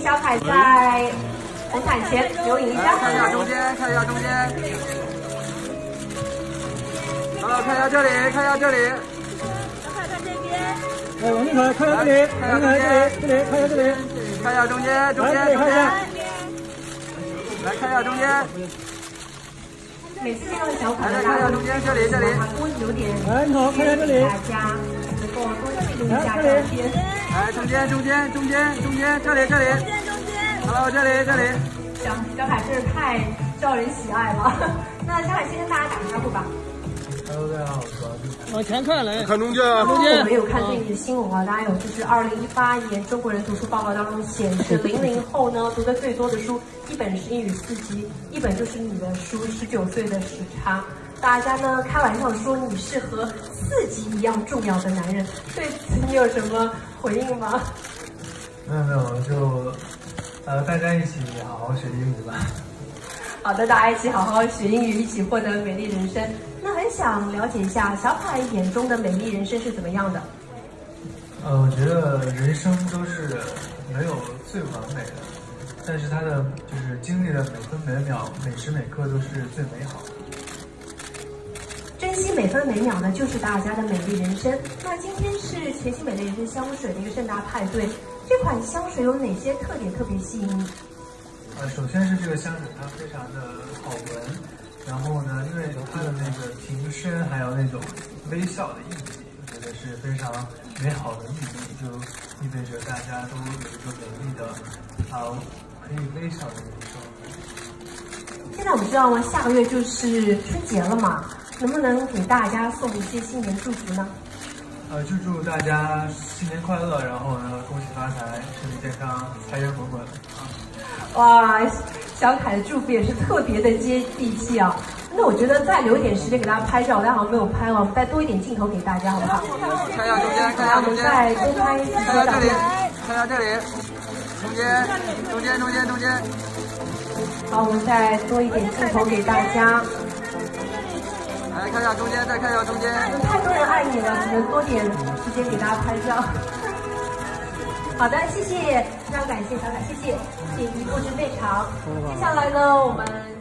小凯在红毯前留影一张。 看一下中间，看一下中间。好，看一下这里，看一下这里。 小凯看这边。 来，王俊凯，看一下这里，看一下这里，看一下这里， 看一下中间，中间，中间。来看一下中间。 每次见到小凯的看一下中间，这里，这里。 多有点。 来，你好，看一下这里。 大家能够多记录一下照片。 来，中间，中间，中间，中间，这里，这里。好，这里，这里。 小凯真是太招人喜爱了。那小凯先跟大家打个招呼吧。 Hello， 大家好，我是王俊凯。 往前看来， 看中间， 中间。我们有看最近的新闻啊，大家有就是2018年中国人读书报告当中显示，00后呢读的最多的书，一本是英语4级，一本就是你的书，19岁的时差。大家呢开玩笑说你是和4级一样重要的男人，对此你有什么回应吗？ 没有，就大家一起好好学英语吧。 好的，大家一起好好学英语，一起获得美丽人生。那很想了解一下小凯眼中的美丽人生是怎么样的？ 我觉得人生都是没有最完美的，但是他的就是经历的每分每秒、每时每刻都是最美好的。 珍惜每分每秒呢，就是大家的美丽人生。那今天是全新美丽人生香水的一个盛大派对，这款香水有哪些特点特别吸引你？ 首先是这个香水它非常的好闻，然后呢，因为它的那个瓶身还有那种微笑的印记，我觉得是非常美好的寓意，就意味着大家都有一个美丽的可以微笑的人生。 现在我们知道吗？下个月就是春节了嘛，能不能给大家送一些新年祝福呢？ 就祝大家新年快乐，然后呢，恭喜发财，身体健康，财源滚滚啊！ 哇，小凯的祝福也是特别的接地气啊。那我觉得再留一点时间给大家拍照，大家好像没有拍了，我们再多一点镜头给大家，好不好？ 看一下中间，看一下中间。 再多拍几张照片。 看一下这里，中间，中间，中间，中间。 好，我们再多一点镜头给大家。 来看一下中间，再看一下中间。 太多人爱你了，只能多点时间给大家拍照。好的，谢谢，非常感谢小凯，谢谢，请您布置内场。接下来呢，我们